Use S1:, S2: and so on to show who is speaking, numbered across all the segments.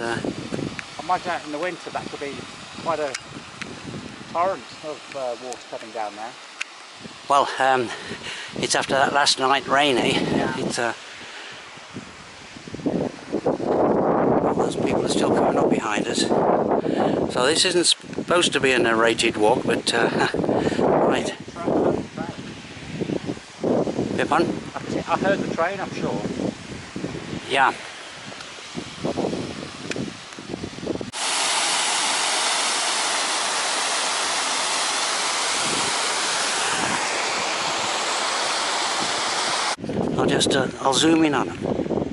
S1: I imagine out in the winter that could be quite a torrent of water coming down there.
S2: Well, it's after that last night rainy.
S1: Yeah.
S2: It's well, those people are still coming up behind us. So this isn't supposed to be a narrated walk, but right. Bit on?
S1: I heard the train, I'm sure.
S2: Yeah. I'll zoom in on them.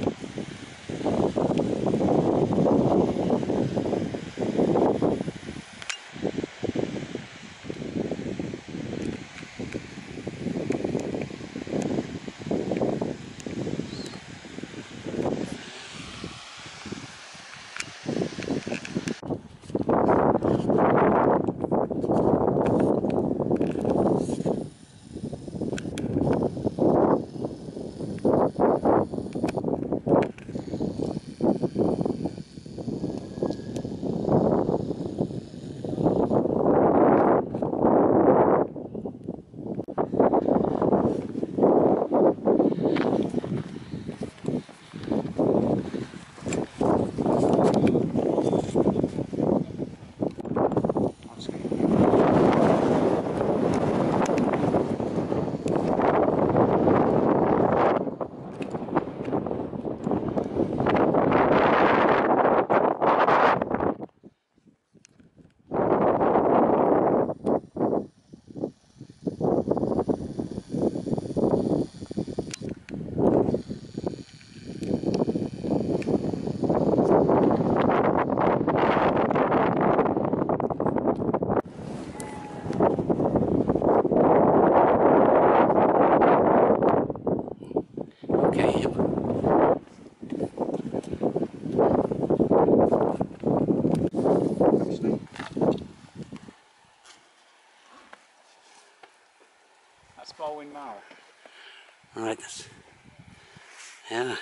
S1: That's Baldwin Mile.
S2: Right. Yeah.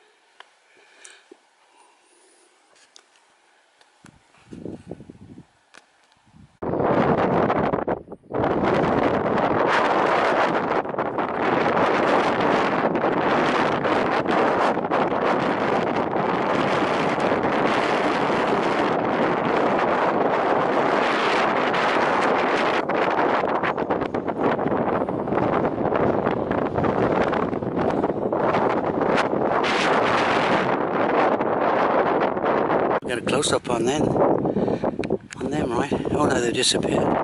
S2: Get a close up on them, right? Oh no, they've disappeared. I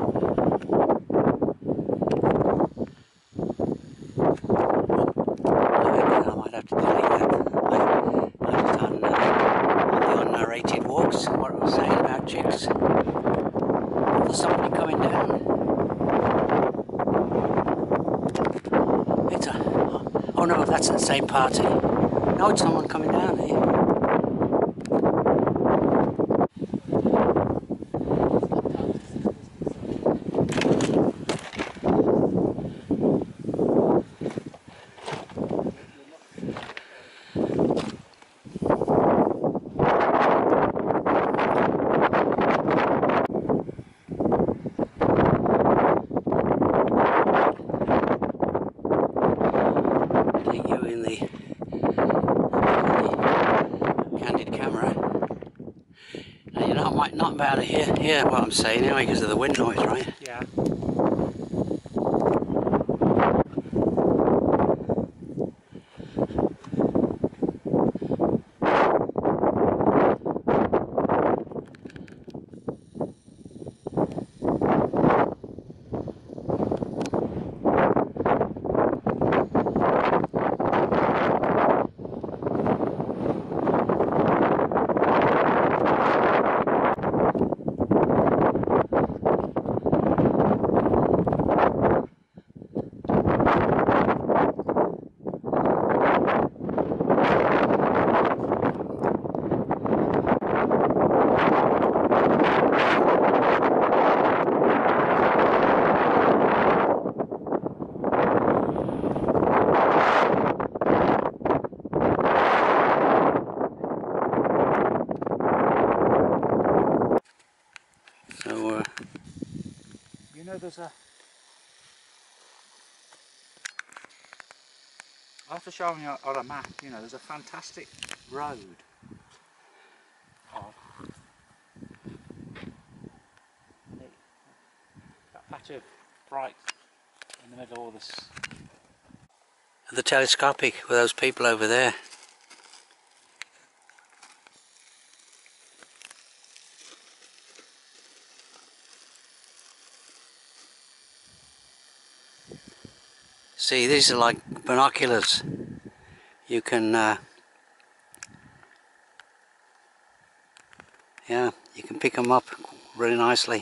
S2: might have to delete that. I just on the unnarrated walks, what I was saying about chicks. There's somebody coming down. It's a... Oh no, that's the same party. No, it's someone coming down here. Not about to hear what I'm saying anyway because of the wind noise, right?
S1: Yeah. there's a... I'll have to show you on a map, you know, there's a fantastic road of that patch of bright in the middle of all this.
S2: The telescopic with those people over there. See, these are like binoculars. You can, yeah, you can pick them up really nicely.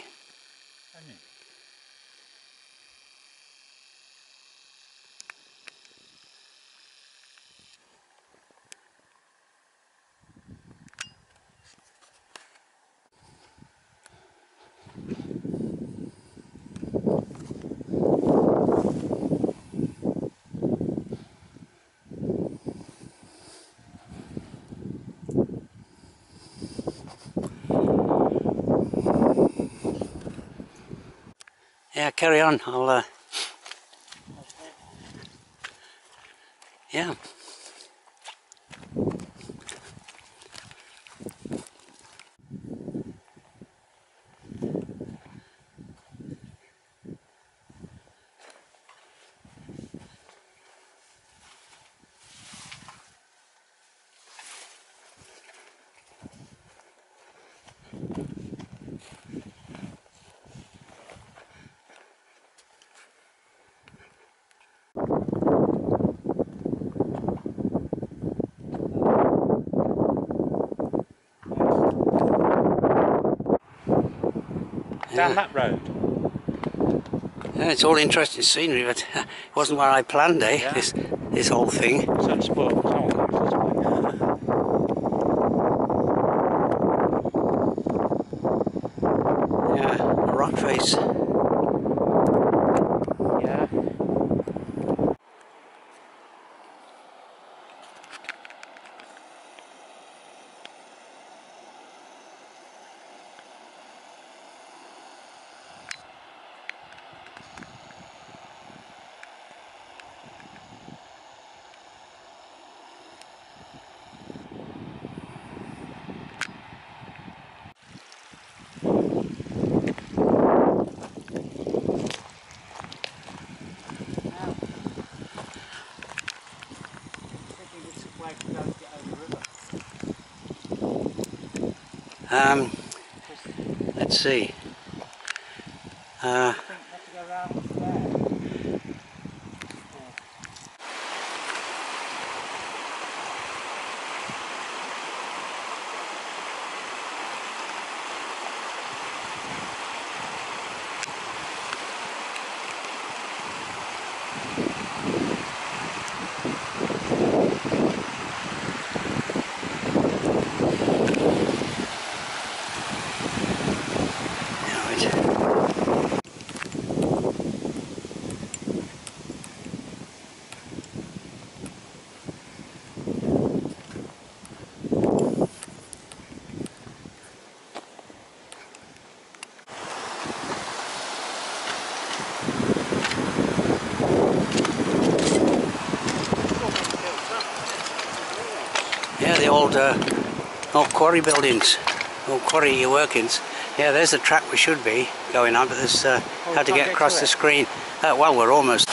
S2: Yeah, carry on. I'll, yeah.
S1: Down that road.
S2: Yeah, it's all interesting scenery, but it wasn't where I planned, eh?
S1: Yeah.
S2: This whole thing.
S1: Such sport, no one comes this way.
S2: Yeah, rock face.
S1: Yeah.
S2: Let's see. Yeah, the old quarry buildings, old quarry workings. Yeah, there's the track we should be going on, but there's how to get across the screen. Well, we're almost